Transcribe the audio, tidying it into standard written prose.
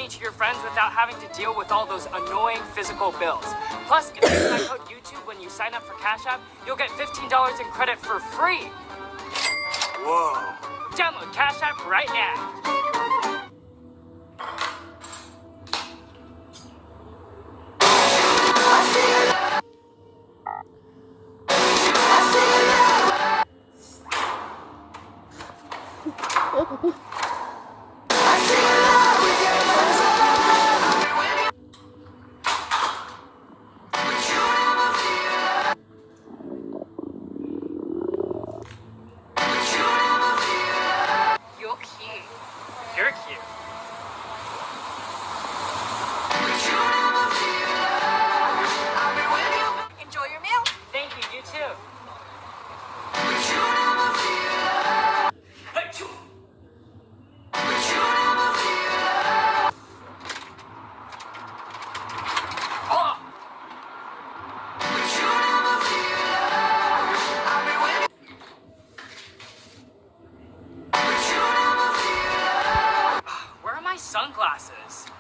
money to your friends without having to deal with all those annoying physical bills. Plus, if you use my code YouTube when you sign up for Cash App, you'll get $15 in credit for free. Whoa. Download Cash App right now. You're cute. Enjoy your meal. Thank you, you too. Where are my sunglasses?